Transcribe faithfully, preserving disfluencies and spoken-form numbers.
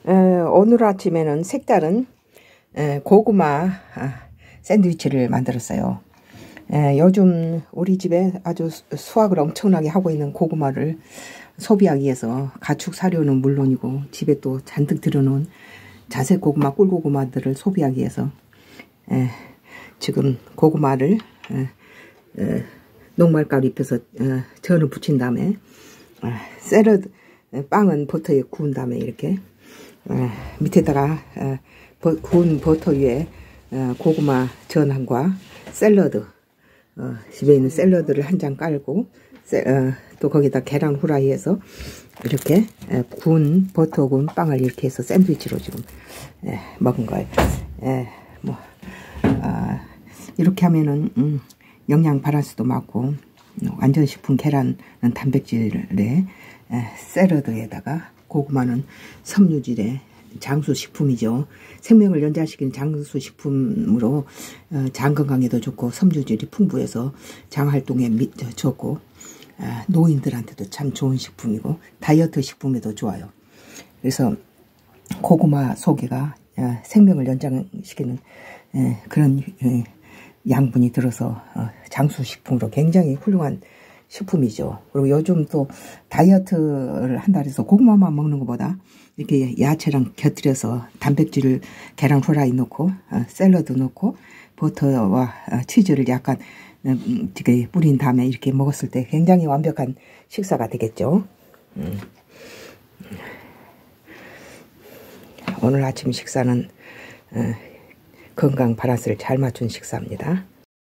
에, 오늘 아침에는 색다른 에, 고구마 아, 샌드위치를 만들었어요. 에, 요즘 우리 집에 아주 수확을 엄청나게 하고 있는 고구마를 소비하기 위해서 가축 사료는 물론이고 집에 또 잔뜩 들여놓은 자색 고구마, 꿀고구마들을 소비하기 위해서 에, 지금 고구마를 에, 에, 녹말가루 입혀서 에, 전을 붙인 다음에 에, 샐러드 에, 빵은 버터에 구운 다음에 이렇게 에, 밑에다가 에, 버, 구운 버터 위에 에, 고구마 전한과 샐러드 어, 집에 있는 샐러드를 한 장 깔고 세, 어, 또 거기다 계란 후라이해서 이렇게 에, 구운 버터 구운 빵을 이렇게 해서 샌드위치로 지금 에, 먹은 거예요. 에, 뭐 아, 이렇게 하면은 음, 영양 바란스도 맞고 완전식품 계란은 단백질에 에, 샐러드에다가 고구마는 섬유질에 장수식품이죠. 생명을 연장시키는 장수식품으로 어, 장 건강에도 좋고 섬유질이 풍부해서 장 활동에 미, 좋고 어, 노인들한테도 참 좋은 식품이고 다이어트 식품에도 좋아요. 그래서 고구마 속에가 어, 생명을 연장시키는 에, 그런 에, 양분이 들어서 어, 장수식품으로 굉장히 훌륭한 식품이죠. 그리고 요즘 또 다이어트를 한다 해서 고구마만 먹는 것보다 이렇게 야채랑 곁들여서 단백질을 계란 후라이 넣고 어, 샐러드 넣고 버터와 어, 치즈를 약간 음, 이렇게 뿌린 다음에 이렇게 먹었을 때 굉장히 완벽한 식사가 되겠죠. 음. 오늘 아침 식사는 어, 건강 바란스를 잘 맞춘 식사입니다.